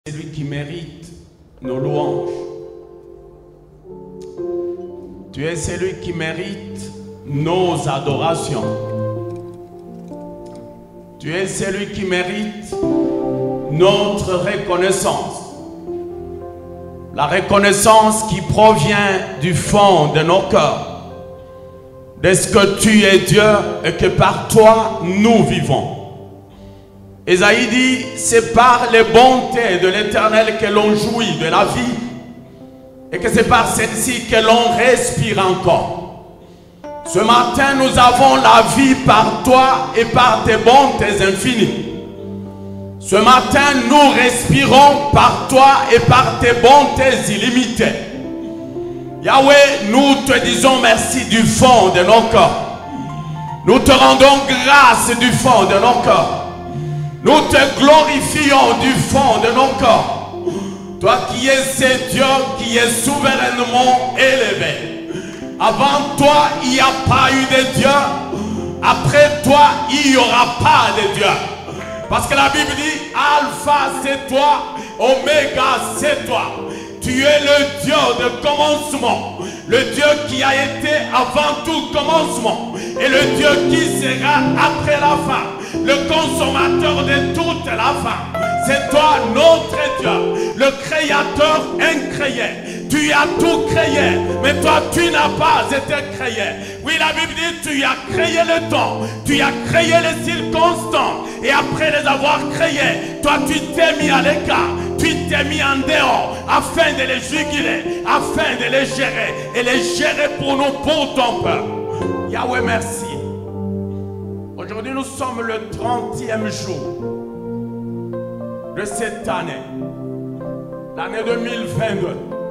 C'est lui qui mérite nos louanges. Tu es celui qui mérite nos adorations. Tu es celui qui mérite notre reconnaissance. La reconnaissance qui provient du fond de nos cœurs. De ce que tu es Dieu et que par toi nous vivons. Ésaïe dit, c'est par les bontés de l'Éternel que l'on jouit de la vie et que c'est par celle-ci que l'on respire encore. Ce matin, nous avons la vie par toi et par tes bontés infinies. Ce matin, nous respirons par toi et par tes bontés illimitées. Yahweh, nous te disons merci du fond de nos cœurs. Nous te rendons grâce du fond de nos cœurs. Nous te glorifions du fond de nos corps. Toi qui es ce Dieu qui est souverainement élevé. Avant toi, il n'y a pas eu de Dieu. Après toi, il n'y aura pas de Dieu. Parce que la Bible dit, Alpha c'est toi, Oméga c'est toi. Tu es le Dieu de commencement. Le Dieu qui a été avant tout commencement. Et le Dieu qui sera après la fin. Le consommateur de toute la fin. C'est toi notre Dieu. Le créateur incréé. Tu as tout créé. Mais toi tu n'as pas été créé. Oui, la Bible dit tu as créé le temps. Tu as créé les circonstances. Et après les avoir créés, toi tu t'es mis à l'écart. Tu t'es mis en dehors afin de les juguler, afin de les gérer et les gérer pour nous, pour ton peuple. Yahweh, merci. Aujourd'hui, nous sommes le 30e jour de cette année, l'année 2022.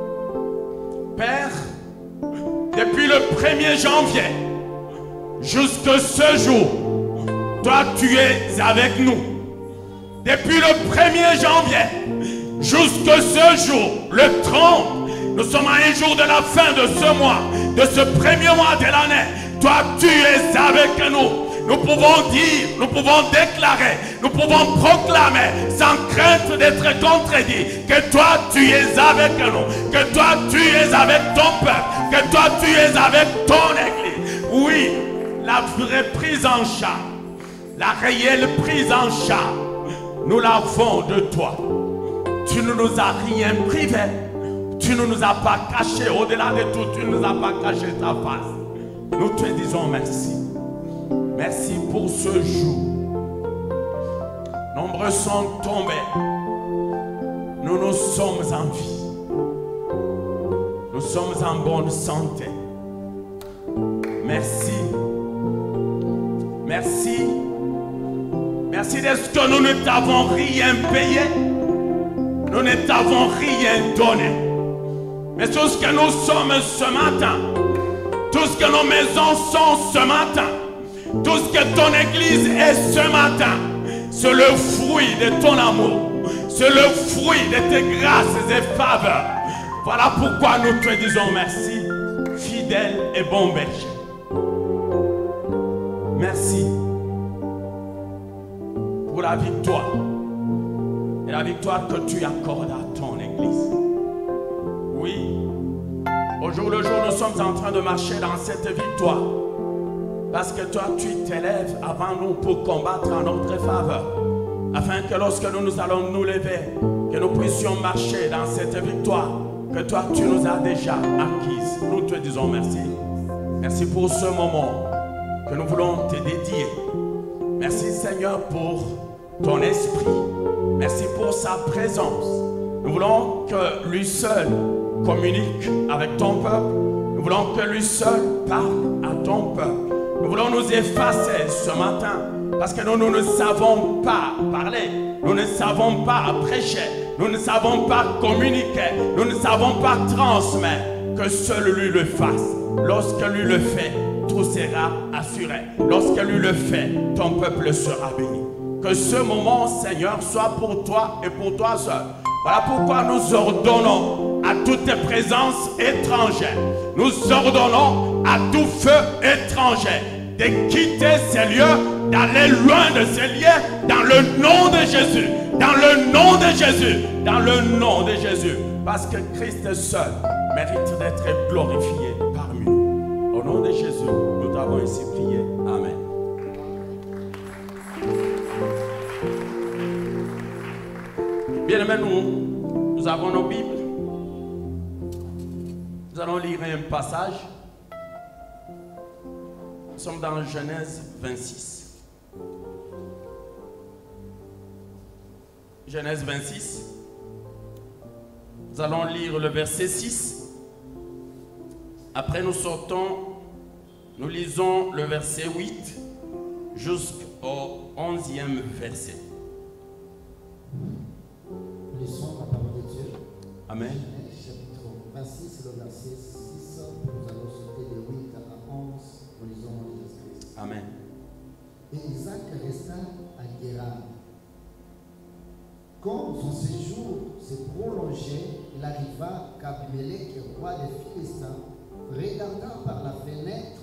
Père, depuis le 1er janvier jusqu'à ce jour, toi tu es avec nous. Depuis le 1er janvier jusqu'à ce jour, le 30, nous sommes à un jour de la fin de ce mois, de ce premier mois de l'année. Toi, tu es avec nous. Nous pouvons dire, nous pouvons déclarer, nous pouvons proclamer, sans crainte d'être contredit, que toi, tu es avec nous, que toi, tu es avec ton peuple, que toi, tu es avec ton église. Oui, la vraie prise en charge, la réelle prise en charge, nous l'avons de toi. Tu ne nous as rien privé. Tu ne nous as pas caché au-delà de tout. Tu ne nous as pas caché ta face. Nous te disons merci. Merci pour ce jour. Nombreux sont tombés. Nous nous sommes en vie. Nous sommes en bonne santé. Merci. Merci. Merci de ce que nous ne t'avons rien payé. Nous ne t'avons rien donné. Mais tout ce que nous sommes ce matin, tout ce que nos maisons sont ce matin, tout ce que ton église est ce matin, c'est le fruit de ton amour, c'est le fruit de tes grâces et faveurs. Voilà pourquoi nous te disons merci, fidèle et bon berger. Merci pour la victoire. Et la victoire que tu accordes à ton église. Oui, au jour le jour, nous sommes en train de marcher dans cette victoire. Parce que toi, tu t'élèves avant nous pour combattre en notre faveur. Afin que lorsque nous allons nous lever, que nous puissions marcher dans cette victoire que toi, tu nous as déjà acquise. Nous te disons merci. Merci pour ce moment que nous voulons te dédier. Merci Seigneur pour ton esprit. Merci pour sa présence. Nous voulons que lui seul communique avec ton peuple. Nous voulons que lui seul parle à ton peuple. Nous voulons nous effacer ce matin parce que nous ne savons pas parler. Nous ne savons pas prêcher. Nous ne savons pas communiquer. Nous ne savons pas transmettre. Que seul lui le fasse. Lorsque lui le fait, tout sera assuré. Lorsque lui le fait, ton peuple sera béni. Que ce moment, Seigneur, soit pour toi et pour toi seul. Voilà pourquoi nous ordonnons à toute présence étrangère, nous ordonnons à tout feu étranger de quitter ces lieux d'aller loin de ces liens dans le nom de Jésus. Dans le nom de Jésus. Dans le nom de Jésus. Parce que Christ seul mérite d'être glorifié parmi nous. Au nom de Jésus, nous t'avons ainsi prié. Amen. Bien-aimés, nous avons nos Bibles. Nous allons lire un passage. Nous sommes dans Genèse 26. Genèse 26. Nous allons lire le verset 6. Après nous sortons, nous lisons le verset 8 jusqu'au 11e verset. Nous lisons la parole de Dieu. Amen. Chapitre 26, le verset 6. Nous allons sauter de 8 à 11. Nous lisons Jésus-Christ. Amen. Et Isaac resta à Guérar. Quand son séjour s'est prolongé, il arriva qu'Abimelech, roi des Philistins, regarda par la fenêtre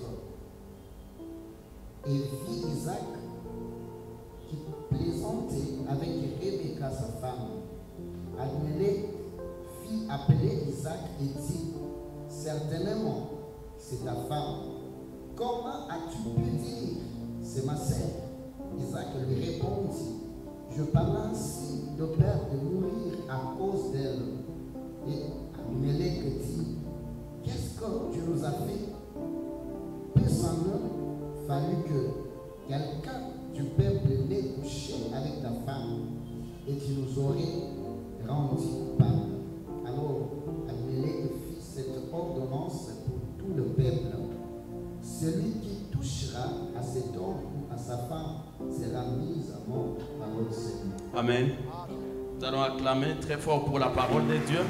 et vit Isaac qui plaisantait avec Rebecca, sa femme. Abimelech fit appeler Isaac et dit, certainement, c'est ta femme. Comment as-tu pu dire, c'est ma sœur? Isaac lui répondit, je parle ainsi de peur de mourir à cause d'elle. Et Abimelech dit, qu'est-ce que tu nous as fait? Peut-il fallu que quelqu'un du peuple n'ait couché avec ta femme et tu nous aurais rendu coupable? Alors Abimelech fit cette ordonnance pour tout le peuple. Celui qui touchera à cet homme ou à sa femme sera mis à mort par le Seigneur. Amen. Nous allons acclamer très fort pour la parole de Dieu.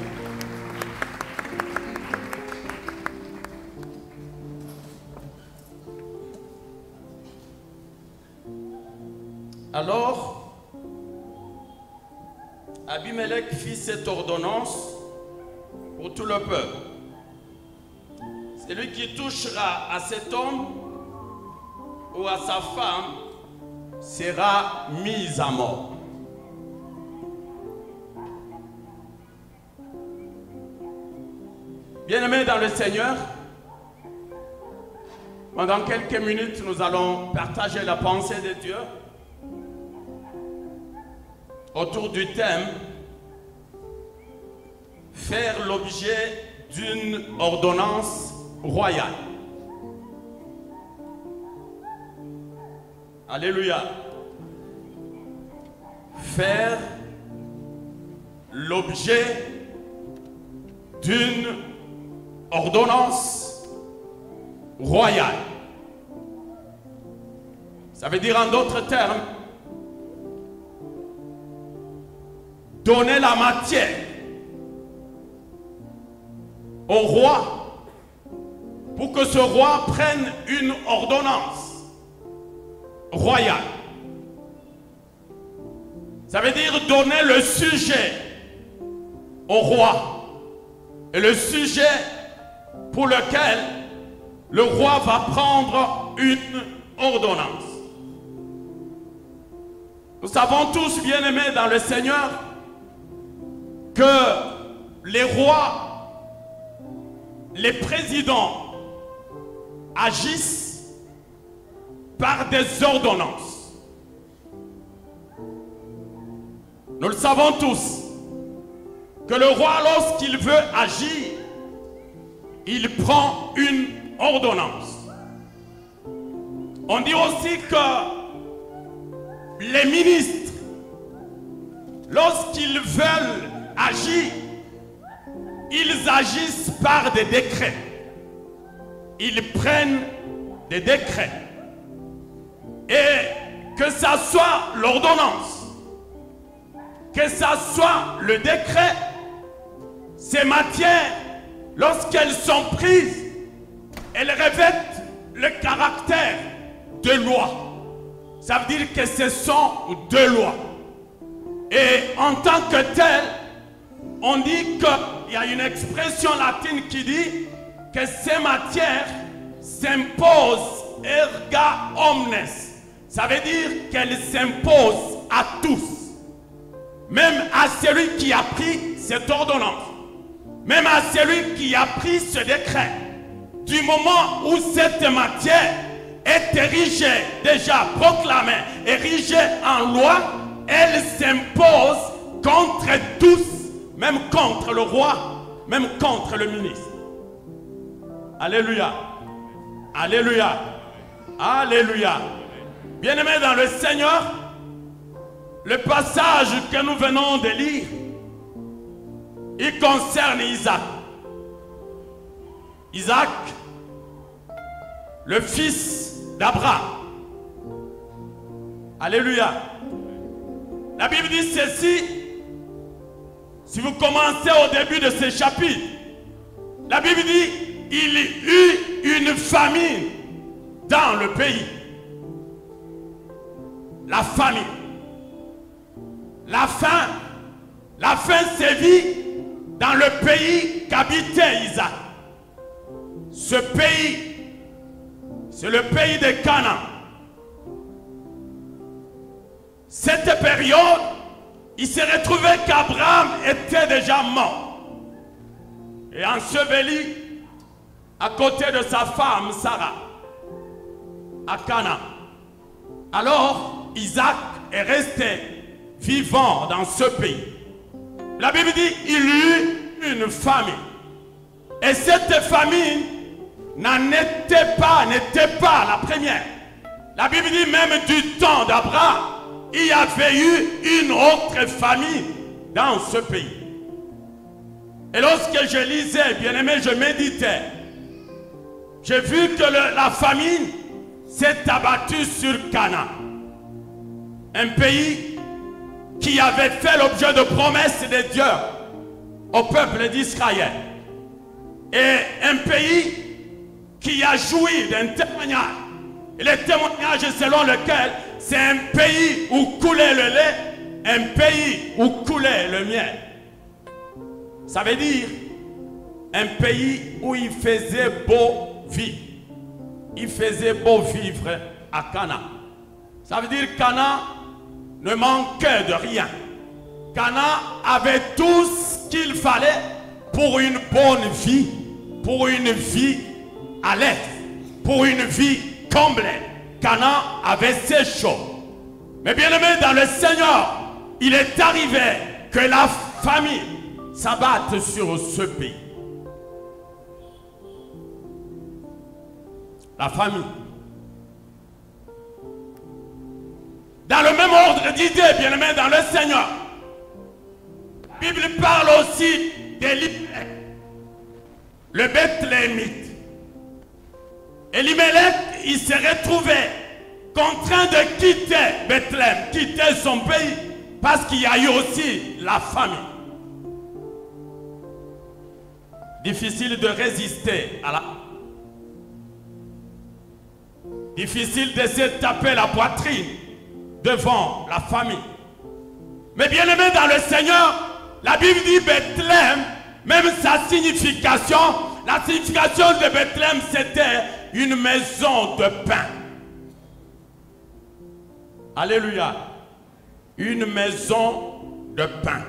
Alors, Abimelech fit cette ordonnance pour tout le peuple. Celui qui touchera à cet homme ou à sa femme sera mis à mort. Bien-aimés dans le Seigneur, pendant quelques minutes, nous allons partager la pensée de Dieu autour du thème « Faire l'objet d'une ordonnance royale ». Alléluia. Faire l'objet d'une ordonnance royale. Ça veut dire en d'autres termes, donner la matière au roi pour que ce roi prenne une ordonnance royale. Ça veut dire donner le sujet au roi. Et le sujet pour lequel le roi va prendre une ordonnance. Nous savons tous, bien-aimés dans le Seigneur, que les rois, les présidents agissent par des ordonnances. Nous le savons tous, que le roi, lorsqu'il veut agir, il prend une ordonnance. On dit aussi que les ministres, lorsqu'ils veulent agir, ils agissent par des décrets. Ils prennent des décrets. Et que ça soit l'ordonnance, que ça soit le décret, ces matières, lorsqu'elles sont prises, elles revêtent le caractère de loi. Ça veut dire que ce sont deux lois. Et en tant que tel, on dit qu'il y a une expression latine qui dit que ces matières s'imposent erga omnes. Ça veut dire qu'elle s'impose à tous. Même à celui qui a pris cette ordonnance. Même à celui qui a pris ce décret. Du moment où cette matière est érigée, déjà proclamée, érigée en loi, elle s'impose contre tous, même contre le roi, même contre le ministre. Alléluia. Alléluia. Alléluia. Bien-aimés dans le Seigneur, le passage que nous venons de lire, il concerne Isaac. Isaac, le fils d'Abraham. Alléluia. La Bible dit ceci. Si vous commencez au début de ce chapitre, la Bible dit il y eut une famine dans le pays. La famine. La faim sévit dans le pays qu'habitait Isaac. Ce pays, c'est le pays de Canaan. Cette période, il s'est retrouvé qu'Abraham était déjà mort et enseveli à côté de sa femme Sarah à Canaan. Alors Isaac est resté vivant dans ce pays. La Bible dit il y eut une famine. Et cette famine n'était pas la première. La Bible dit même du temps d'Abraham, il y avait eu une autre famine dans ce pays. Et lorsque je lisais, bien aimé, je méditais, j'ai vu que la famine s'est abattue sur Canaan. Un pays qui avait fait l'objet de promesses de Dieu au peuple d'Israël. Et un pays qui a joui d'un témoignage. Et le témoignage selon lequel c'est un pays où coulait le lait, un pays où coulait le miel. Ça veut dire un pays où il faisait beau vivre. Il faisait beau vivre à Canaan. Ça veut dire Canaan ne manquait de rien. Canaan avait tout ce qu'il fallait pour une bonne vie, pour une vie à l'aise, pour une vie comblée. Canaan avait ses choses. Mais bien aimé dans le Seigneur, il est arrivé que la famille s'abatte sur ce pays. La famille. Dans le même ordre d'idées, bien aimé dans le Seigneur, la Bible parle aussi d'Elimelech, le Bethléemite. Elimelech, il s'est retrouvé contraint de quitter Bethléem, quitter son pays, parce qu'il y a eu aussi la famine. Difficile de résister à la... Difficile de se taper la poitrine devant la famine. Mais bien aimé dans le Seigneur, la Bible dit Bethléem, même sa signification, la signification de Bethléem, c'était une maison de pain. Alléluia. Une maison de pain.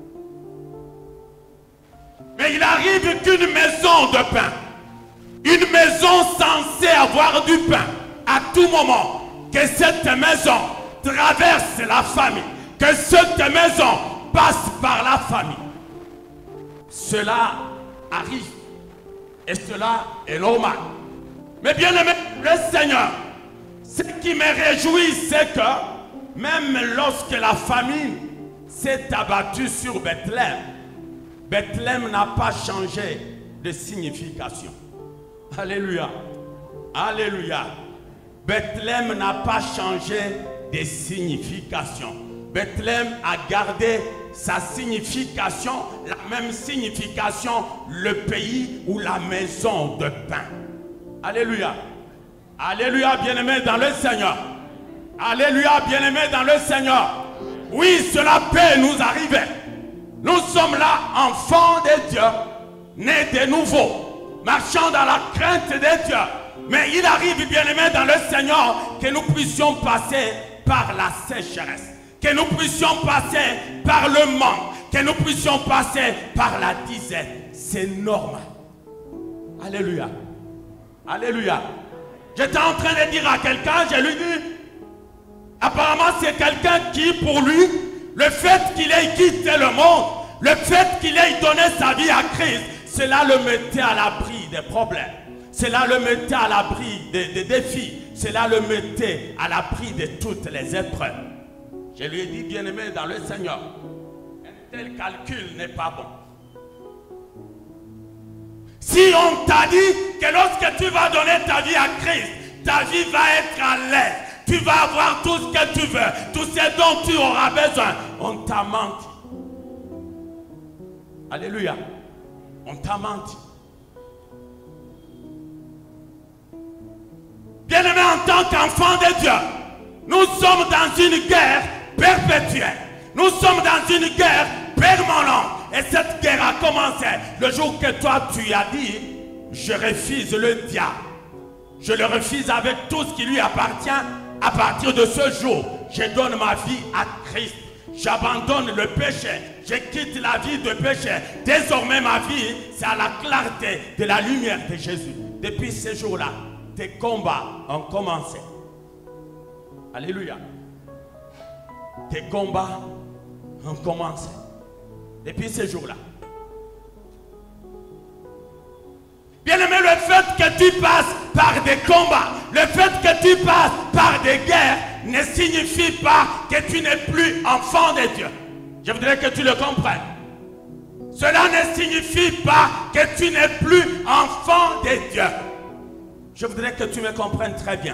Mais il arrive qu'une maison de pain, une maison censée avoir du pain, à tout moment, que cette maison traverse la famille, que cette maison passe par la famille. Cela arrive et cela est normal. Mais bien aimé, le Seigneur, ce qui me réjouit, c'est que même lorsque la famine s'est abattue sur Bethléem, Bethléem n'a pas changé de signification. Alléluia. Alléluia. Bethléem n'a pas changé de signification. Bethléem a gardé sa signification, la même signification, le pays ou la maison de pain. Alléluia. Alléluia, bien-aimé dans le Seigneur. Alléluia, bien-aimé dans le Seigneur. Oui, cela peut nous arriver. Nous sommes là, enfants de Dieu, nés de nouveau, marchant dans la crainte de Dieu. Mais il arrive, bien-aimés dans le Seigneur, que nous puissions passer par la sécheresse, que nous puissions passer par le manque, que nous puissions passer par la disette. C'est normal. Alléluia. Alléluia. J'étais en train de dire à quelqu'un, je lui dis, apparemment c'est quelqu'un qui, pour lui, le fait qu'il ait quitté le monde, le fait qu'il ait donné sa vie à Christ, cela le mettait à l'abri des problèmes. Cela le mettait à l'abri des défis. Cela le mettait à l'abri de toutes les épreuves. Je lui ai dit, bien-aimé dans le Seigneur, un tel calcul n'est pas bon. Si on t'a dit que lorsque tu vas donner ta vie à Christ, ta vie va être à l'aise, tu vas avoir tout ce que tu veux, tout ce dont tu auras besoin, on t'a menti. Alléluia. On t'a menti. Bien-aimés, en tant qu'enfants de Dieu, nous sommes dans une guerre perpétuelle. Nous sommes dans une guerre permanente. Et cette guerre a commencé le jour que toi tu as dit, je refuse le diable. Je le refuse avec tout ce qui lui appartient. À partir de ce jour, je donne ma vie à Christ. J'abandonne le péché. Je quitte la vie de péché. Désormais ma vie, c'est à la clarté de la lumière de Jésus. Depuis ce jour-là, tes combats ont commencé. Alléluia. Tes combats ont commencé. Depuis ce jour-là. Bien-aimé, le fait que tu passes par des combats, le fait que tu passes par des guerres, ne signifie pas que tu n'es plus enfant de Dieu. Je voudrais que tu le comprennes. Cela ne signifie pas que tu n'es plus enfant de Dieu. Je voudrais que tu me comprennes très bien.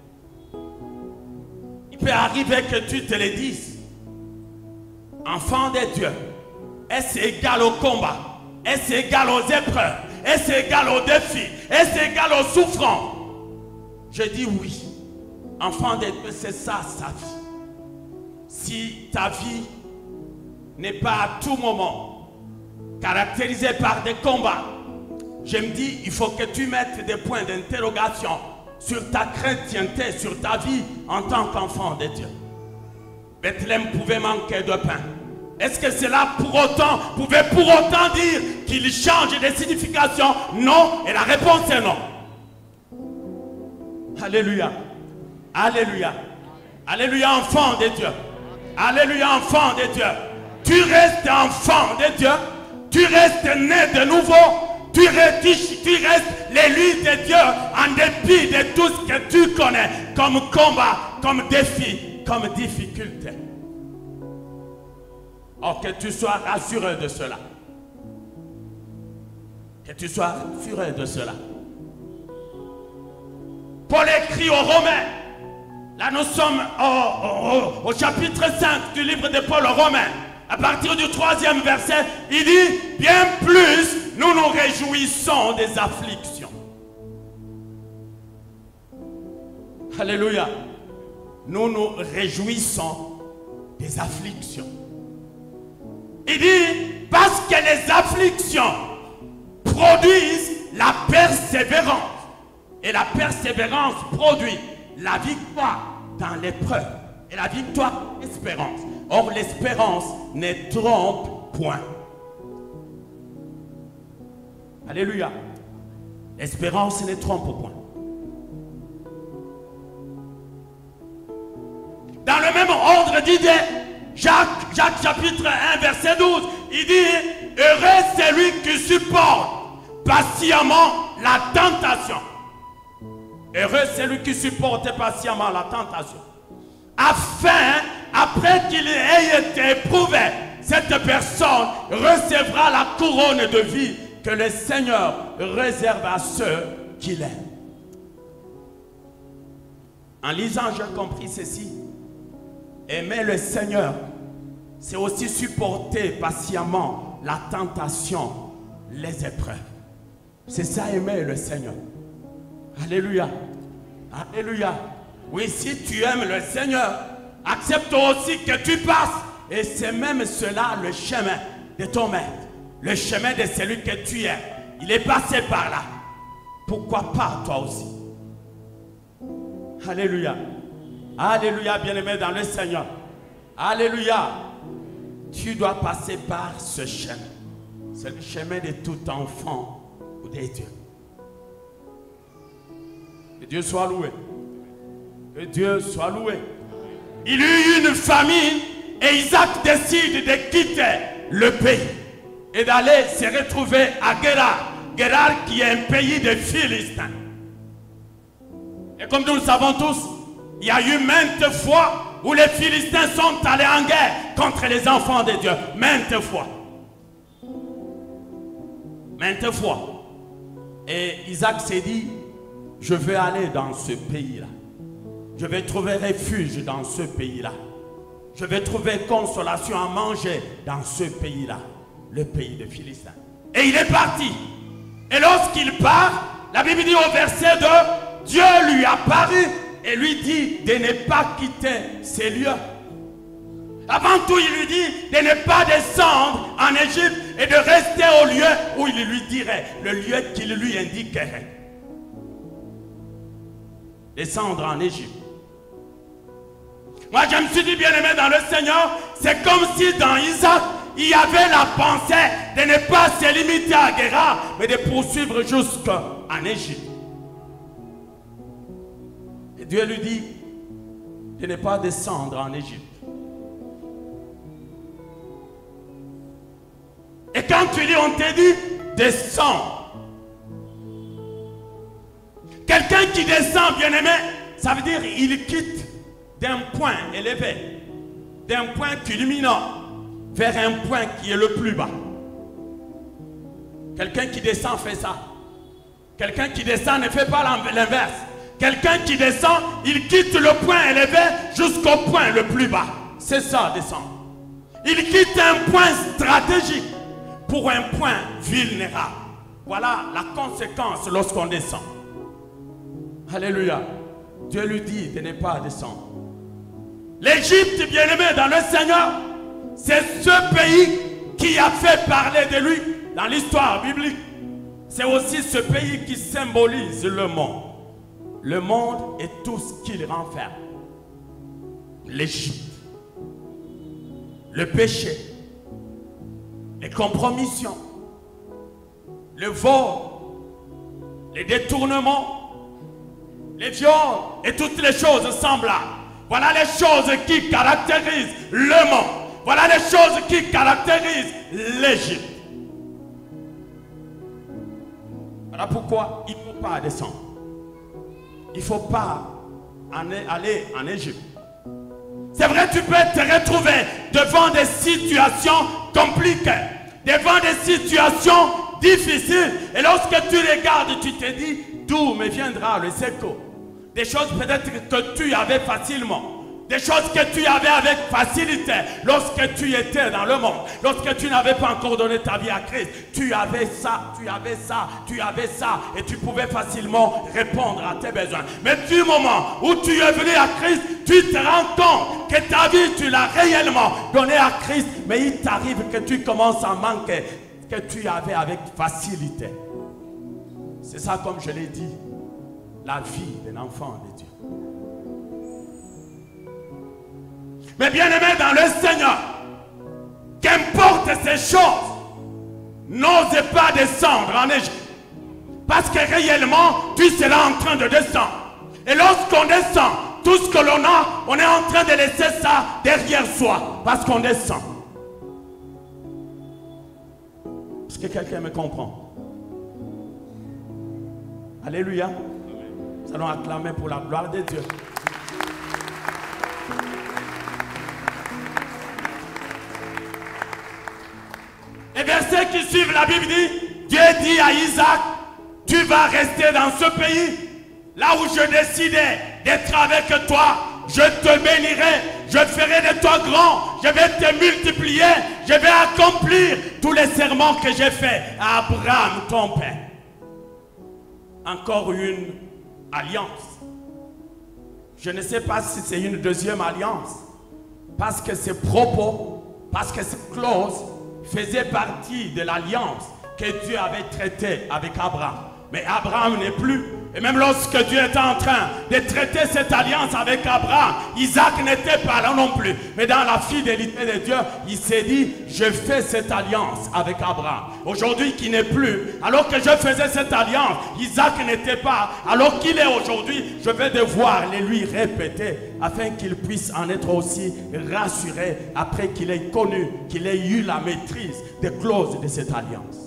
Il peut arriver que tu te le dises. Enfant de Dieu, est-ce égal au combat? Est-ce égal aux épreuves? Est-ce égal aux défis? Est-ce égal aux souffrances? Je dis oui. Enfant de Dieu, c'est ça sa vie. Si ta vie n'est pas à tout moment caractérisée par des combats, je me dis, il faut que tu mettes des points d'interrogation sur ta chrétienté, sur ta vie en tant qu'enfant de Dieu. Bethléem pouvait manquer de pain. Est-ce que cela pouvait pour autant dire qu'il change de signification? Non. Et la réponse est non. Alléluia. Alléluia. Alléluia, enfant de Dieu. Alléluia, enfant de Dieu. Tu restes enfant de Dieu. Tu restes né de nouveau. Tu restes l'élu de Dieu en dépit de tout ce que tu connais comme combat, comme défi, comme difficulté. Or, que tu sois rassuré de cela. Que tu sois rassuré de cela. Paul écrit aux Romains. Là, nous sommes au chapitre 5 du livre de Paul aux Romains. À partir du 3e verset, il dit, bien plus, nous nous réjouissons des afflictions. Alléluia. Nous nous réjouissons des afflictions. Il dit, parce que les afflictions produisent la persévérance. Et la persévérance produit la victoire dans l'épreuve. Et la victoire, l'espérance. Or, l'espérance ne trompe point. Alléluia. L'espérance ne trompe point. Dans le même ordre d'idée, Jacques chapitre 1 verset 12, il dit, heureux celui qui supporte patiemment la tentation. Heureux celui qui supporte patiemment la tentation. Afin, après qu'il ait été éprouvé, cette personne recevra la couronne de vie que le Seigneur réserve à ceux qui l'aiment. En lisant, j'ai compris ceci. Aimer le Seigneur, c'est aussi supporter patiemment la tentation, les épreuves. C'est ça, aimer le Seigneur. Alléluia. Alléluia. Oui, si tu aimes le Seigneur, accepte aussi que tu passes. Et c'est même cela le chemin de ton maître. Le chemin de celui que tu es. Il est passé par là. Pourquoi pas toi aussi? Alléluia. Alléluia, bien-aimé dans le Seigneur. Alléluia. Tu dois passer par ce chemin. C'est le chemin de tout enfant de Dieu. Que Dieu soit loué. Que Dieu soit loué. Il y eut une famine et Isaac décide de quitter le pays et d'aller se retrouver à Guérar. Guérar qui est un pays de Philistins. Et comme nous le savons tous, il y a eu maintes fois où les Philistins sont allés en guerre contre les enfants de Dieu. Maintes fois. Maintes fois. Et Isaac s'est dit, je vais aller dans ce pays-là. Je vais trouver refuge dans ce pays-là. Je vais trouver consolation à manger dans ce pays-là. Le pays des Philistins. Et il est parti. Et lorsqu'il part, la Bible dit au verset 2, Dieu lui apparut et lui dit de ne pas quitter ces lieux. Avant tout, il lui dit de ne pas descendre en Égypte et de rester au lieu où il lui dirait, le lieu qu'il lui indiquerait. Descendre en Égypte. Moi, je me suis dit, bien-aimé dans le Seigneur, c'est comme si dans Isaac, il y avait la pensée de ne pas se limiter à Guérar, mais de poursuivre jusqu'en Égypte. Et Dieu lui dit de ne pas descendre en Égypte. Et quand tu dis, on te dit, descends. Quelqu'un qui descend, bien-aimé, ça veut dire il quitte d'un point élevé, d'un point culminant, vers un point qui est le plus bas. Quelqu'un qui descend fait ça. Quelqu'un qui descend ne fait pas l'inverse. Quelqu'un qui descend, il quitte le point élevé jusqu'au point le plus bas. C'est ça, descendre. Il quitte un point stratégique pour un point vulnérable. Voilà la conséquence lorsqu'on descend. Alléluia. Dieu lui dit de ne pas descendre. L'Égypte, bien-aimé dans le Seigneur, c'est ce pays qui a fait parler de lui dans l'histoire biblique. C'est aussi ce pays qui symbolise le monde. Le monde et tout ce qu'il renferme. L'Égypte. Le péché. Les compromissions. Le vol. Les détournements. Les viols et toutes les choses semblables. Voilà les choses qui caractérisent le monde. Voilà les choses qui caractérisent l'Égypte. Voilà pourquoi il ne faut pas descendre. Il ne faut pas aller en Égypte. C'est vrai, tu peux te retrouver devant des situations compliquées, devant des situations difficiles. Et lorsque tu regardes, tu te dis, d'où me viendra le secours? Des choses peut-être que tu avais facilement. Des choses que tu avais avec facilité lorsque tu étais dans le monde. Lorsque tu n'avais pas encore donné ta vie à Christ. Tu avais ça, tu avais ça, tu avais ça. Et tu pouvais facilement répondre à tes besoins. Mais du moment où tu es venu à Christ, tu te rends compte que ta vie, tu l'as réellement donnée à Christ. Mais il t'arrive que tu commences à manquer ce que tu avais avec facilité. C'est ça, comme je l'ai dit, la vie d'un enfant de Dieu. Mais bien aimé dans le Seigneur, qu'importe ces choses, n'osez pas descendre en Égypte. Parce que réellement, tu seras en train de descendre. Et lorsqu'on descend, tout ce que l'on a, on est en train de laisser ça derrière soi. Parce qu'on descend. Est-ce que quelqu'un me comprend? Alléluia. Nous allons acclamer pour la gloire de Dieu. Les versets qui suivent, la Bible dit, Dieu dit à Isaac, tu vas rester dans ce pays, là où je décidais d'être avec toi, je te bénirai, je ferai de toi grand, je vais te multiplier, je vais accomplir tous les serments que j'ai faits à Abraham, ton père. Encore une alliance. Je ne sais pas si c'est une deuxième alliance, parce que ces propos, parce que ces clauses faisait partie de l'alliance que Dieu avait traitée avec Abraham. Mais Abraham n'est plus, Et même lorsque Dieu était en train de traiter cette alliance avec Abraham, Isaac n'était pas là non plus. Mais dans la fidélité de Dieu, il s'est dit, je fais cette alliance avec Abraham. Aujourd'hui qui n'est plus, alors que je faisais cette alliance, Isaac n'était pas. Alors qu'il est aujourd'hui, je vais devoir les lui répéter afin qu'il puisse en être aussi rassuré après qu'il ait connu, qu'il ait eu la maîtrise des clauses de cette alliance.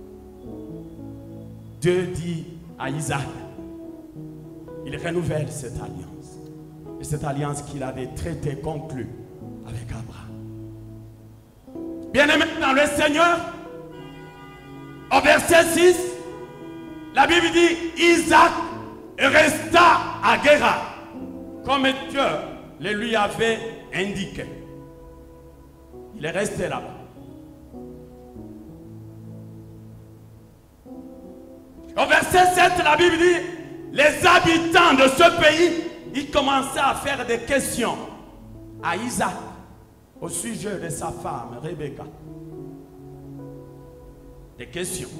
Dieu dit à Isaac, il renouvelle cette alliance. Et cette alliance qu'il avait traitée, conclue avec Abraham. Bien-aimé dans le Seigneur, au verset 6, la Bible dit, Isaac resta à Guérar, comme Dieu le lui avait indiqué. Il est resté là-bas. Au verset 7, la Bible dit, les habitants de ce pays, ils commençaient à faire des questions à Isaac au sujet de sa femme, Rebecca. Des questions.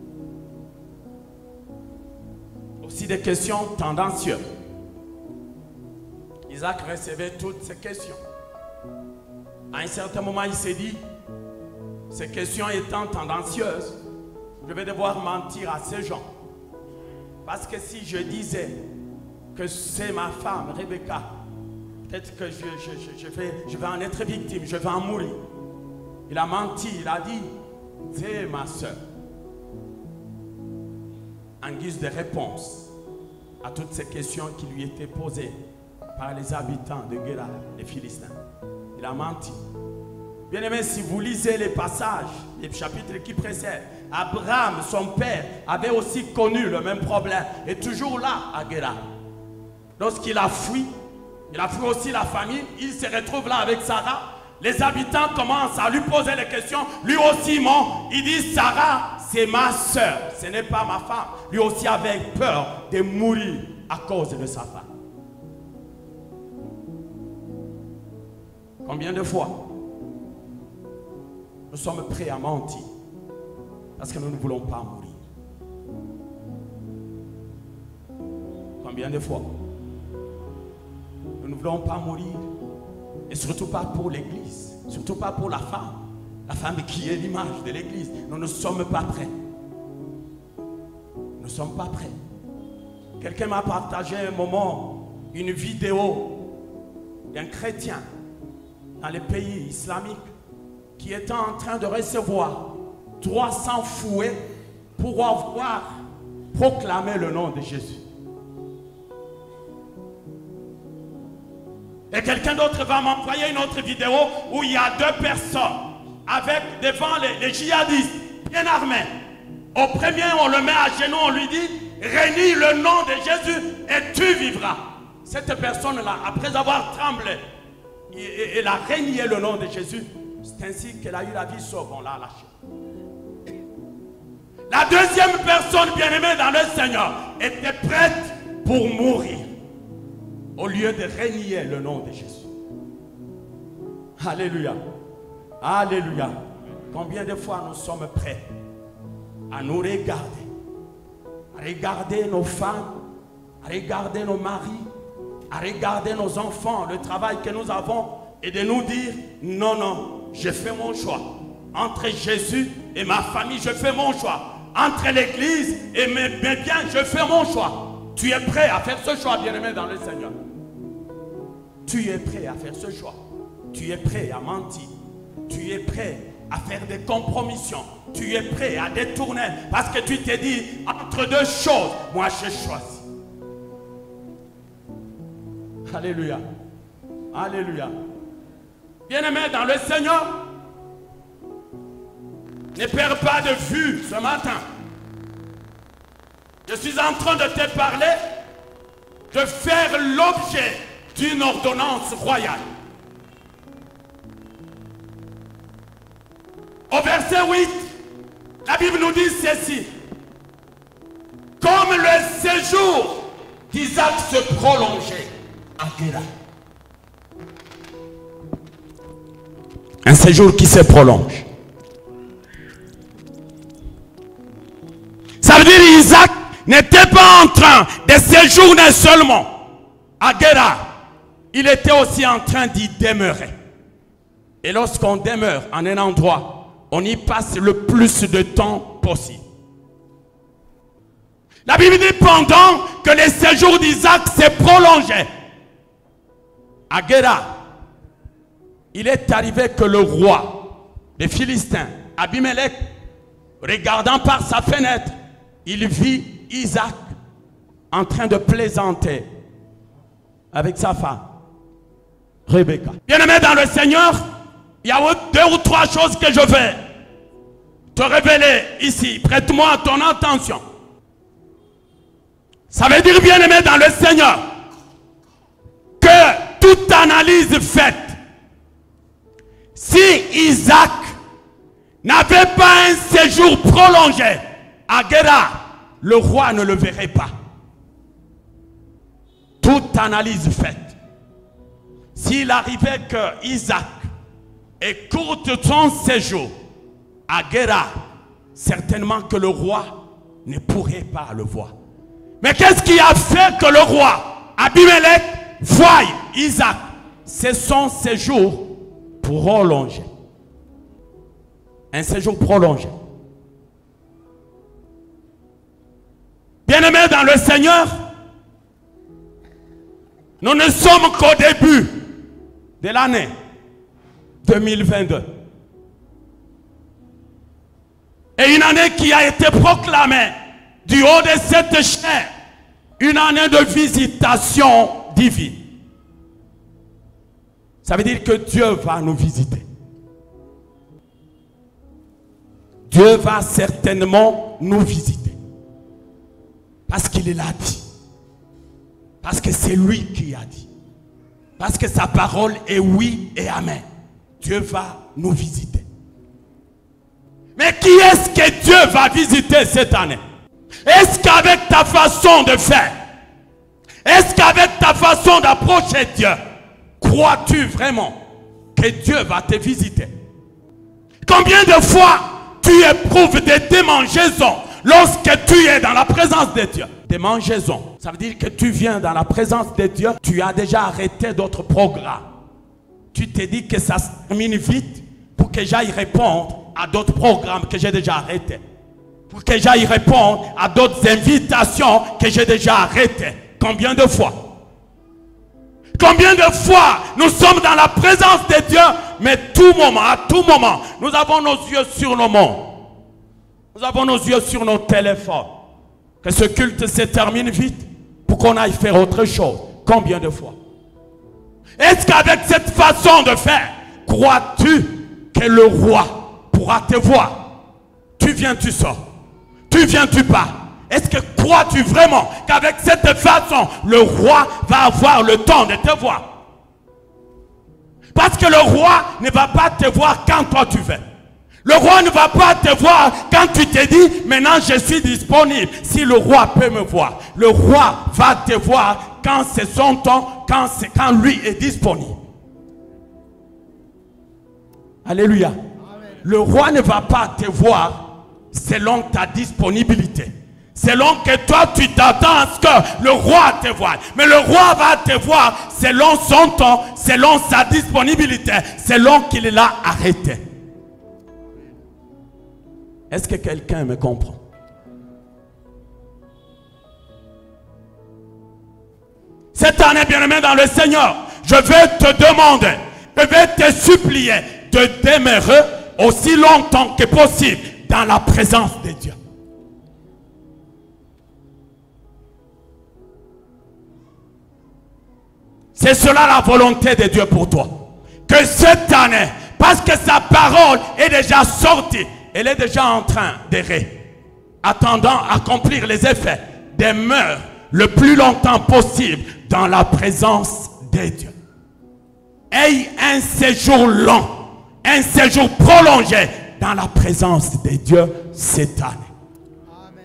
Aussi des questions tendancieuses. Isaac recevait toutes ces questions. À un certain moment, il s'est dit, ces questions étant tendancieuses, je vais devoir mentir à ces gens. Parce que si je disais que c'est ma femme, Rebecca, peut-être que je vais en être victime, je vais en mourir. Il a menti, il a dit, c'est ma soeur. En guise de réponse à toutes ces questions qui lui étaient posées par les habitants de Guérar, les Philistins. Il a menti. Bien aimé, si vous lisez les passages, les chapitres qui précèdent, Abraham, son père, avait aussi connu le même problème. Et toujours là, à Guérar. Lorsqu'il a fui, il a fui aussi la famille, il se retrouve là avec Sarah. Les habitants commencent à lui poser les questions. Lui aussi, il dit, Sarah, c'est ma soeur, ce n'est pas ma femme. Lui aussi avait peur de mourir à cause de sa femme. Combien de fois nous sommes prêts à mentir parce que nous ne voulons pas mourir? Combien de fois nous ne voulons pas mourir? Et surtout pas pour l'église, surtout pas pour la femme qui est l'image de l'église. Nous ne sommes pas prêts. Nous ne sommes pas prêts. Quelqu'un m'a partagé un moment une vidéo d'un chrétien dans les pays islamiques qui était en train de recevoir 300 fouets pour avoir proclamé le nom de Jésus. Et quelqu'un d'autre va m'envoyer une autre vidéo où il y a deux personnes avec devant les djihadistes bien armés. Au premier, on le met à genoux, on lui dit « Réunis le nom de Jésus et tu vivras ». Cette personne-là, après avoir tremblé, elle a régné le nom de Jésus. C'est ainsi qu'elle a eu la vie sauve, on l'a lâché. La deuxième personne bien-aimée dans le Seigneur était prête pour mourir au lieu de régner le nom de Jésus. Alléluia. Alléluia. Combien de fois nous sommes prêts à nous regarder, à regarder nos femmes, à regarder nos maris, à regarder nos enfants, le travail que nous avons et de nous dire non, non, je fais mon choix. Entre Jésus et ma famille, je fais mon choix. Entre l'église et mes biens, je fais mon choix. Tu es prêt à faire ce choix, bien-aimé dans le Seigneur? Tu es prêt à faire ce choix? Tu es prêt à mentir? Tu es prêt à faire des compromissions? Tu es prêt à détourner parce que tu t'es dit entre deux choses, moi j'ai choisi. Alléluia. Alléluia. Bien-aimé dans le Seigneur, ne perds pas de vue ce matin. Je suis en train de te parler de faire l'objet d'une ordonnance royale. Au verset 8, la Bible nous dit ceci. Comme le séjour d'Isaac se prolongeait à Guérar. Un séjour qui se prolonge. Ça veut dire Isaac n'était pas en train de séjourner seulement à Guérar. Il était aussi en train d'y demeurer. Et lorsqu'on demeure en un endroit, on y passe le plus de temps possible. La Bible dit pendant que le séjour d'Isaac s'est prolongé à Guérar, il est arrivé que le roi des Philistins, Abimelech, regardant par sa fenêtre, il vit Isaac en train de plaisanter avec sa femme, Rebecca. Bien-aimé dans le Seigneur, il y a 2 ou 3 choses que je vais te révéler ici. Prête-moi ton attention. Ça veut dire, bien-aimé dans le Seigneur, que toute analyse faite, si Isaac n'avait pas un séjour prolongé à Guérar, le roi ne le verrait pas. Toute analyse faite. S'il arrivait que Isaac écoute son séjour à Guérar, certainement que le roi ne pourrait pas le voir. Mais qu'est-ce qui a fait que le roi Abimelech voie Isaac? C'est son séjour prolongé. Un séjour prolongé. Bien-aimés dans le Seigneur, nous ne sommes qu'au début de l'année 2022. Et une année qui a été proclamée du haut de cette chair, une année de visitation divine. Ça veut dire que Dieu va nous visiter. Dieu va certainement nous visiter. Parce qu'il l'a dit. Parce que c'est lui qui a dit. Parce que sa parole est oui et amen. Dieu va nous visiter. Mais qui est-ce que Dieu va visiter cette année? Est-ce qu'avec ta façon de faire, est-ce qu'avec ta façon d'approcher Dieu, crois-tu vraiment que Dieu va te visiter? Combien de fois tu éprouves des démangeaisons lorsque tu es dans la présence de Dieu? Démangeaisons, ça veut dire que tu viens dans la présence de Dieu, tu as déjà arrêté d'autres programmes. Tu t'es dit que ça se termine vite pour que j'aille répondre à d'autres programmes que j'ai déjà arrêtés. Pour que j'aille répondre à d'autres invitations que j'ai déjà arrêtées. Combien de fois? Combien de fois nous sommes dans la présence de Dieu, mais à tout moment, nous avons nos yeux sur nos mondes. Nous avons nos yeux sur nos téléphones. Que ce culte se termine vite pour qu'on aille faire autre chose. Combien de fois? Est-ce qu'avec cette façon de faire, crois-tu que le roi pourra te voir? Tu viens, tu sors. Tu viens, tu pars. Est-ce que crois-tu vraiment qu'avec cette façon, le roi va avoir le temps de te voir? Parce que le roi ne va pas te voir quand toi tu veux. Le roi ne va pas te voir quand tu te dis, maintenant je suis disponible. Si le roi peut me voir, le roi va te voir quand c'est son temps, quand lui est disponible. Alléluia. Amen. Le roi ne va pas te voir selon ta disponibilité. Selon que toi tu t'attends à ce que le roi te voie. Mais le roi va te voir selon son temps, selon sa disponibilité, selon qu'il l'a arrêté. Est-ce que quelqu'un me comprend? Cette année, bien-aimé dans le Seigneur, je vais te demander, je vais te supplier de demeurer aussi longtemps que possible dans la présence de Dieu. C'est cela la volonté de Dieu pour toi. Que cette année, parce que sa parole est déjà sortie, elle est déjà en train d'errer, attendant à accomplir les effets, demeure le plus longtemps possible dans la présence de Dieu. Aie un séjour long, un séjour prolongé dans la présence de Dieu cette année. Amen.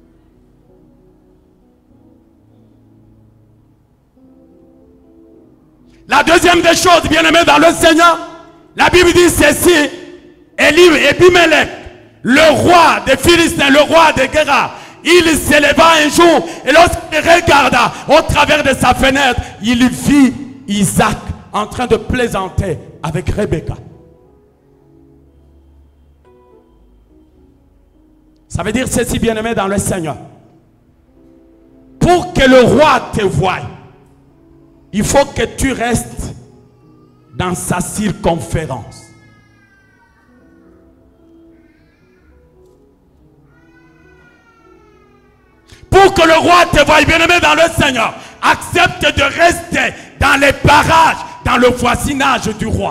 La deuxième des choses, bien-aimés dans le Seigneur, la Bible dit ceci: Abimelech, le roi des Philistins, le roi de Guérar, il s'éleva un jour et lorsqu'il regarda au travers de sa fenêtre, il vit Isaac en train de plaisanter avec Rebecca. Ça veut dire ceci, bien-aimé dans le Seigneur. Pour que le roi te voie, il faut que tu restes dans sa circonférence. Pour que le roi te voie, bien-aimé dans le Seigneur, accepte de rester dans les parages, dans le voisinage du roi.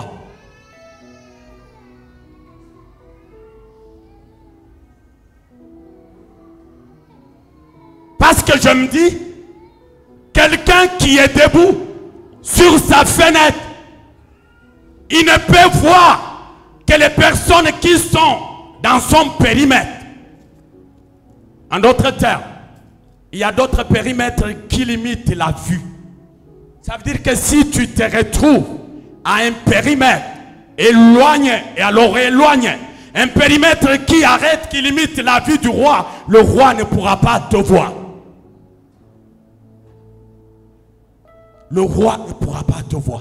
Parce que je me dis, quelqu'un qui est debout sur sa fenêtre, il ne peut voir que les personnes qui sont dans son périmètre. En d'autres termes, il y a d'autres périmètres qui limitent la vue. Ça veut dire que si tu te retrouves à un périmètre éloigné, et alors éloigné, un périmètre qui arrête, qui limite la vue du roi, le roi ne pourra pas te voir. Le roi ne pourra pas te voir.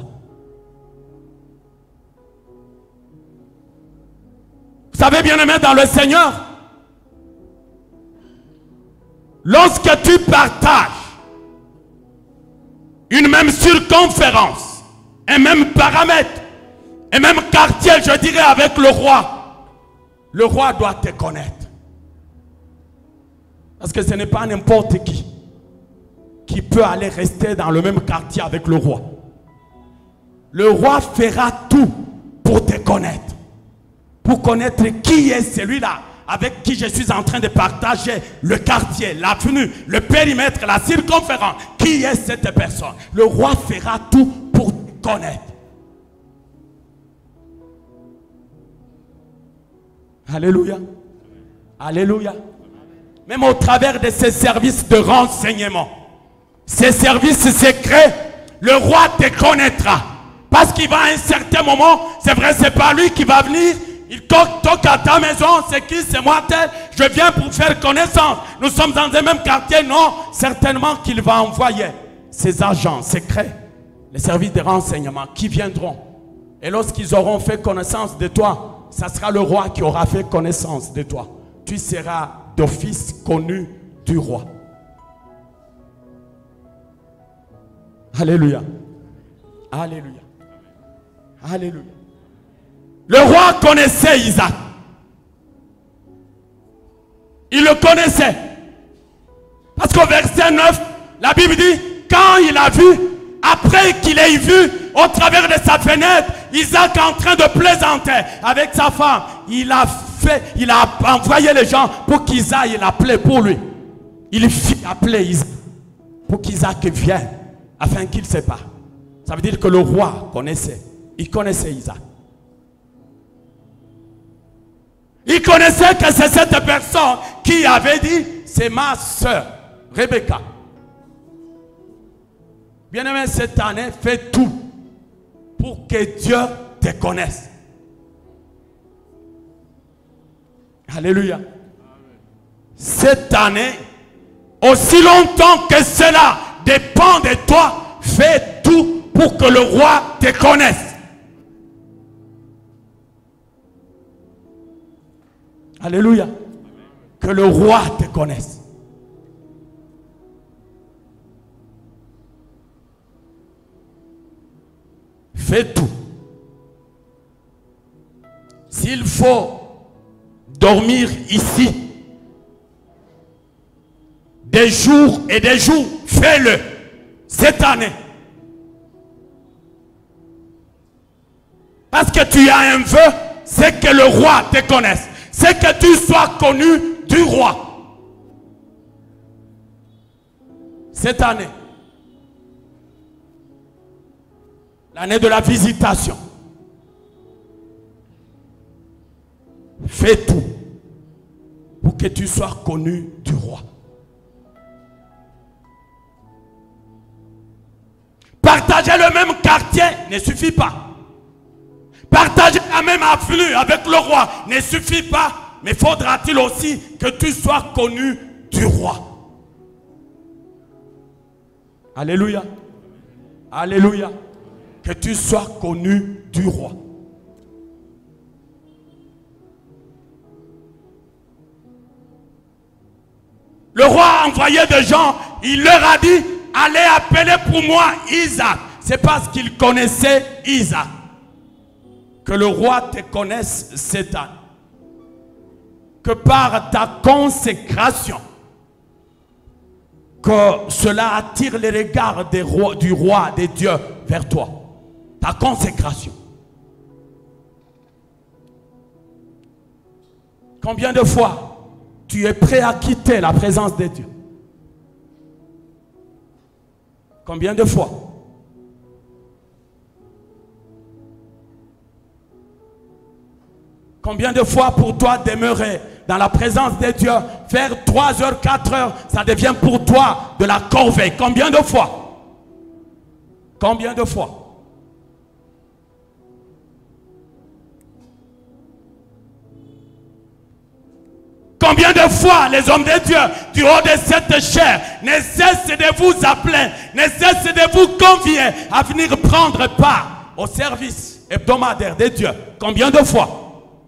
Vous savez, bien-aimé dans le Seigneur, lorsque tu partages une même circonférence, un même paramètre, un même quartier, je dirais, avec le roi doit te connaître. Parce que ce n'est pas n'importe qui peut aller rester dans le même quartier avec le roi. Le roi fera tout pour te connaître. Pour connaître qui est celui-là avec qui je suis en train de partager le quartier, l'avenue, le périmètre, la circonférence. Qui est cette personne? Le roi fera tout pour te connaître. Alléluia. Alléluia. Même au travers de ces services de renseignement, ces services secrets, le roi te connaîtra. Parce qu'il va à un certain moment, c'est vrai, c'est pas lui qui va venir. Il toque à ta maison, c'est qui? C'est moi tel. Je viens pour faire connaissance. Nous sommes dans le même quartier. Non, certainement qu'il va envoyer ses agents secrets, les services de renseignement qui viendront. Et lorsqu'ils auront fait connaissance de toi, ça sera le roi qui aura fait connaissance de toi. Tu seras d'office connu du roi. Alléluia. Alléluia. Alléluia. Le roi connaissait Isaac. Il le connaissait. Parce qu'au verset 9, la Bible dit, quand il a vu, après qu'il ait vu au travers de sa fenêtre, Isaac en train de plaisanter avec sa femme, il a envoyé les gens pour qu'ils aillent l'appeler pour lui. Il fit appeler Isaac pour qu'Isaac vienne afin qu'il sépare. Ça veut dire que le roi connaissait. Il connaissait Isaac. Il connaissait que c'est cette personne qui avait dit, c'est ma soeur, Rebecca. Bien-aimé, cette année, fais tout pour que Dieu te connaisse. Alléluia. Cette année, aussi longtemps que cela dépend de toi, fais tout pour que le roi te connaisse. Alléluia. Que le roi te connaisse. Fais tout. S'il faut dormir ici des jours et des jours, fais-le cette année. Parce que tu as un vœu, c'est que le roi te connaisse. C'est que tu sois connu du roi. Cette année, l'année de la visitation, fais tout pour que tu sois connu du roi. Partager le même quartier ne suffit pas. Partager la même avenue avec le roi ne suffit pas. Mais faudra-t-il aussi que tu sois connu du roi. Alléluia. Alléluia. Que tu sois connu du roi. Le roi a envoyé des gens, il leur a dit, allez appeler pour moi Isaac. C'est parce qu'il connaissait Isaac. Que le roi te connaisse cette année. Que par ta consécration, que cela attire les regards du roi, des dieux vers toi. Ta consécration. Combien de fois tu es prêt à quitter la présence de Dieu? Combien de fois? Combien de fois pour toi demeurer dans la présence de Dieu, faire 3 heures, 4 heures, ça devient pour toi de la corvée? Combien de fois? Combien de fois? Combien de fois les hommes de Dieu, du haut de cette chair, ne cessent de vous appeler, ne cessent de vous convier à venir prendre part au service hebdomadaire de Dieu? Combien de fois?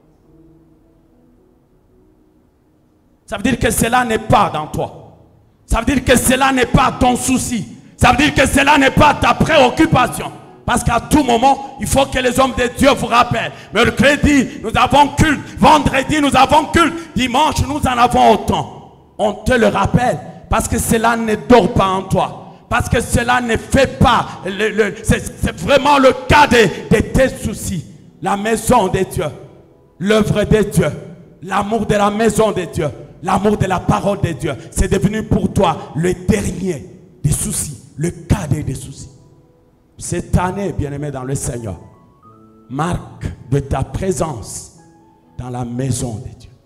Ça veut dire que cela n'est pas dans toi. Ça veut dire que cela n'est pas ton souci. Ça veut dire que cela n'est pas ta préoccupation. Parce qu'à tout moment, il faut que les hommes de Dieu vous rappellent. Mercredi, nous avons culte. Vendredi, nous avons culte. Dimanche, nous en avons autant. On te le rappelle. Parce que cela ne dort pas en toi. Parce que cela ne fait pas. C'est vraiment le cas de tes soucis. La maison de Dieu. L'œuvre de Dieu. L'amour de la maison de Dieu. L'amour de la parole de Dieu. C'est devenu pour toi le dernier des soucis. Le cadet des soucis. Cette année, bien-aimé dans le Seigneur, marque de ta présence dans la maison de Dieu.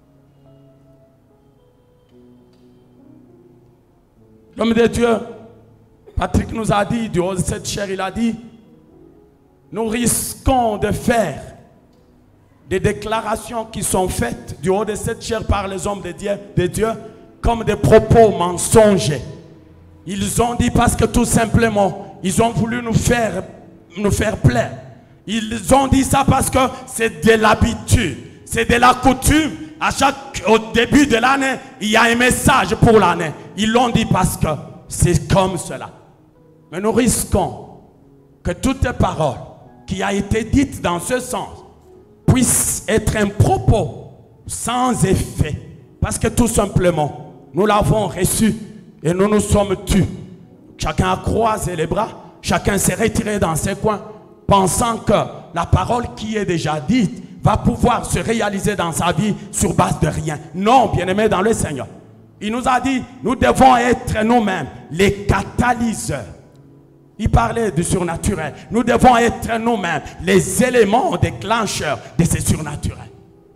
L'homme de Dieu, Patrick nous a dit, du haut de cette chair, il a dit, nous risquons de faire des déclarations qui sont faites du haut de cette chair par les hommes de Dieu comme des propos mensongers. Ils ont dit parce que tout simplement, ils ont voulu nous faire plaire. Ils ont dit ça parce que c'est de l'habitude, c'est de la coutume. Au début de l'année, il y a un message pour l'année. Ils l'ont dit parce que c'est comme cela. Mais nous risquons que toute parole qui a été dite dans ce sens puisse être un propos sans effet. Parce que tout simplement, nous l'avons reçu et nous nous sommes tus. Chacun a croisé les bras, chacun s'est retiré dans ses coins, pensant que la parole qui est déjà dite va pouvoir se réaliser dans sa vie sur base de rien. Non, bien-aimé dans le Seigneur. Il nous a dit, nous devons être nous-mêmes les catalyseurs. Il parlait du surnaturel. Nous devons être nous-mêmes les éléments déclencheurs de ce surnaturel.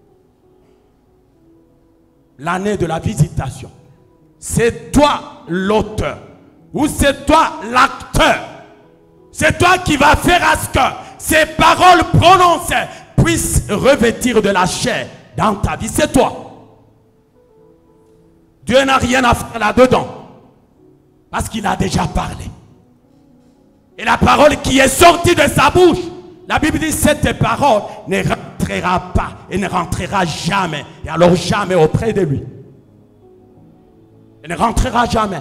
L'année de la visitation. C'est toi l'auteur. Ou c'est toi l'acteur. C'est toi qui vas faire à ce que ces paroles prononcées puissent revêtir de la chair dans ta vie. C'est toi. Dieu n'a rien à faire là-dedans. Parce qu'il a déjà parlé. Et la parole qui est sortie de sa bouche, la Bible dit cette parole ne rentrera pas et ne rentrera jamais. Et alors jamais auprès de lui. Elle ne rentrera jamais.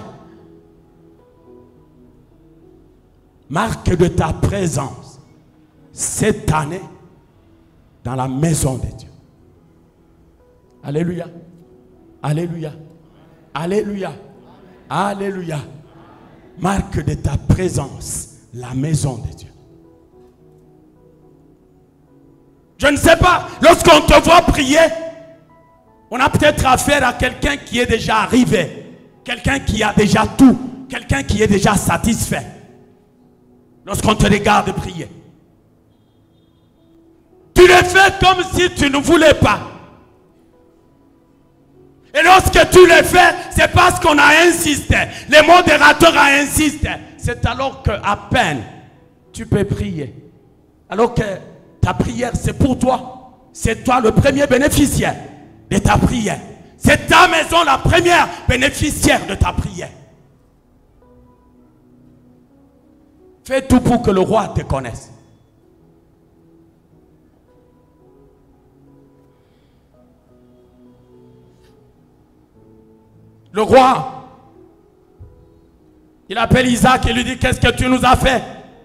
Marque de ta présence cette année dans la maison de Dieu. Alléluia. Alléluia. Alléluia. Alléluia. Marque de ta présence la maison de Dieu. Je ne sais pas, lorsqu'on te voit prier, on a peut-être affaire à quelqu'un qui est déjà arrivé, quelqu'un qui a déjà tout, quelqu'un qui est déjà satisfait. Lorsqu'on te regarde prier, tu le fais comme si tu ne voulais pas. Et lorsque tu le fais, c'est parce qu'on a insisté. Le modérateur a insisté. C'est alors qu'à peine tu peux prier. Alors que ta prière c'est pour toi. C'est toi le premier bénéficiaire de ta prière. C'est ta maison la première bénéficiaire de ta prière. Fais tout pour que le roi te connaisse. Le roi, il appelle Isaac et lui dit, qu'est-ce que tu nous as fait?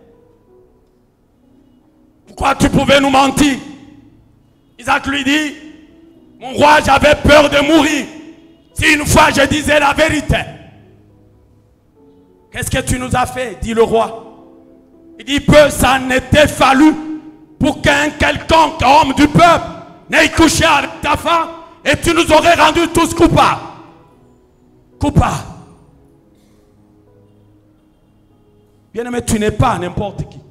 Pourquoi tu pouvais nous mentir? Isaac lui dit, mon roi, j'avais peur de mourir. Si une fois je disais la vérité. Qu'est-ce que tu nous as fait? Dit le roi. Il dit, peu ça n'était fallu pour qu'un quelconque homme du peuple n'ait couché avec ta femme et tu nous aurais rendus tous coupables. Coupables. Bien-aimé, tu n'es pas n'importe qui.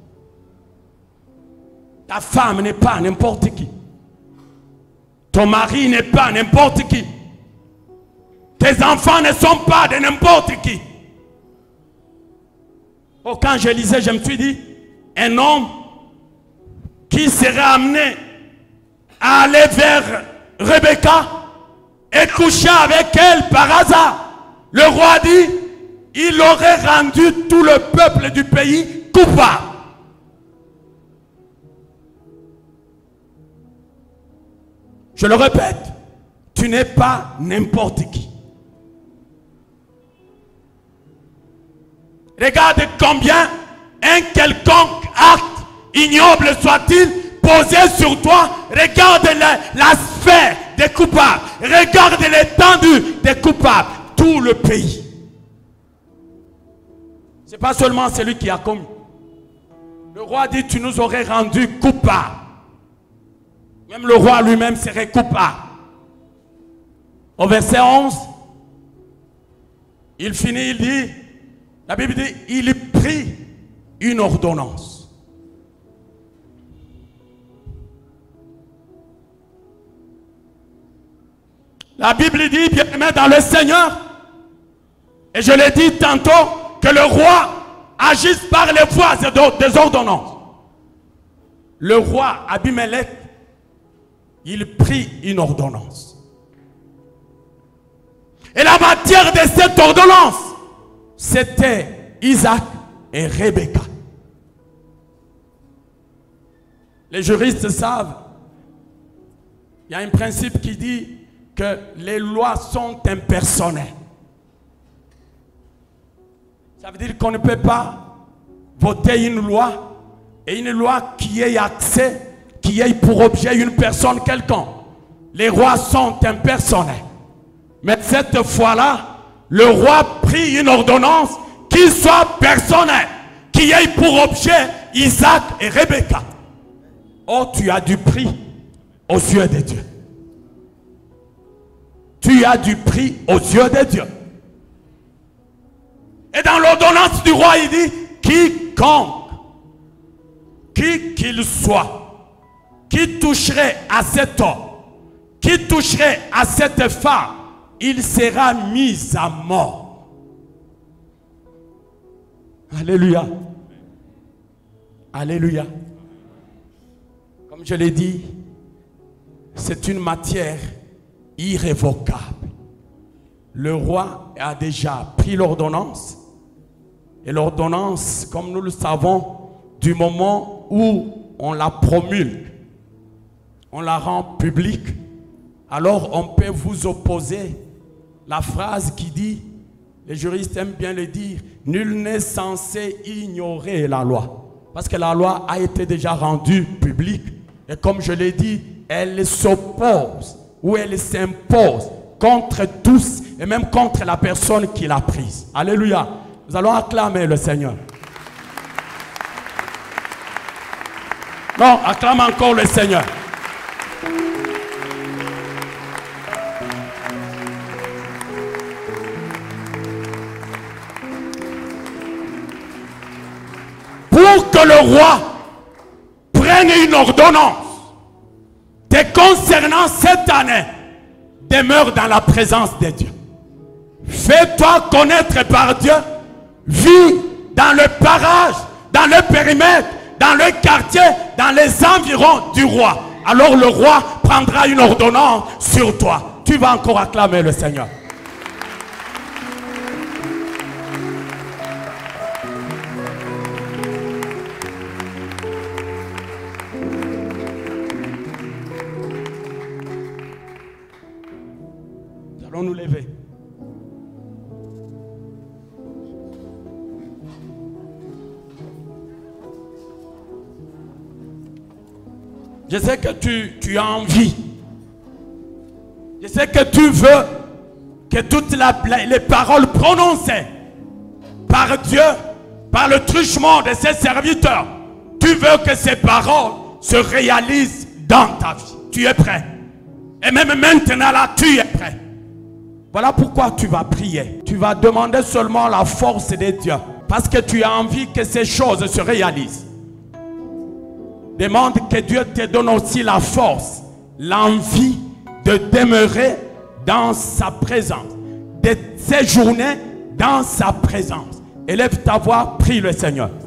Ta femme n'est pas n'importe qui. Ton mari n'est pas n'importe qui. Tes enfants ne sont pas de n'importe qui. Oh, quand je lisais, je me suis dit, un homme qui serait amené à aller vers Rebecca et coucher avec elle par hasard. Le roi dit, il aurait rendu tout le peuple du pays coupable. Je le répète, tu n'es pas n'importe qui. Regarde combien un quelconque acte ignoble soit-il posé sur toi. Regarde la sphère des coupables. Regarde l'étendue des coupables. Tout le pays. Ce n'est pas seulement celui qui a commis. Le roi dit, tu nous aurais rendus coupables. Même le roi lui-même serait coupable. Au verset 11, il finit, il dit, la Bible dit, il prit une ordonnance. La Bible dit, bien aimé dans le Seigneur, et je l'ai dit tantôt, que le roi agisse par les voies des ordonnances. Le roi Abimelech, il prit une ordonnance. Et la matière de cette ordonnance, c'était Isaac et Rebecca. Les juristes savent, il y a un principe qui dit que les lois sont impersonnelles. Ça veut dire qu'on ne peut pas voter une loi et une loi qui ait accès, qui ait pour objet une personne quelconque. Les rois sont impersonnels. Mais cette fois-là, le roi prit une ordonnance qui soit personnelle, qui ait pour objet Isaac et Rebecca. Oh, tu as du prix aux yeux de Dieu. Tu as du prix aux yeux de Dieu. Et dans l'ordonnance du roi, il dit, quiconque, qui qu'il soit, qui toucherait à cet homme, qui toucherait à cette femme, il sera mis à mort. Alléluia. Alléluia. Comme je l'ai dit, c'est une matière irrévocable. Le roi a déjà pris l'ordonnance. Et l'ordonnance, comme nous le savons, du moment où on la promulgue, on la rend publique, alors on peut vous opposer la phrase qui dit, les juristes aiment bien le dire, nul n'est censé ignorer la loi. Parce que la loi a été déjà rendue publique. Et comme je l'ai dit, elle s'oppose ou elle s'impose contre tous et même contre la personne qui l'a prise. Alléluia. Nous allons acclamer le Seigneur. Non, acclame encore le Seigneur. Pour que le roi prenne une ordonnance te concernant cette année, demeure dans la présence de Dieu. Fais-toi connaître par Dieu. Vis dans le parage, dans le périmètre, dans le quartier, dans les environs du roi. Alors le roi prendra une ordonnance sur toi. Tu vas encore acclamer le Seigneur. Nous allons nous lever. Je sais que tu as envie. Je sais que tu veux que toutes les paroles prononcées par Dieu, par le truchement de ses serviteurs, tu veux que ces paroles se réalisent dans ta vie. Tu es prêt. Et même maintenant là, tu es prêt. Voilà pourquoi tu vas prier. Tu vas demander seulement la force de Dieu. Parce que tu as envie que ces choses se réalisent. Demande que Dieu te donne aussi la force, l'envie de demeurer dans sa présence, de séjourner dans sa présence. Élève ta voix, prie le Seigneur.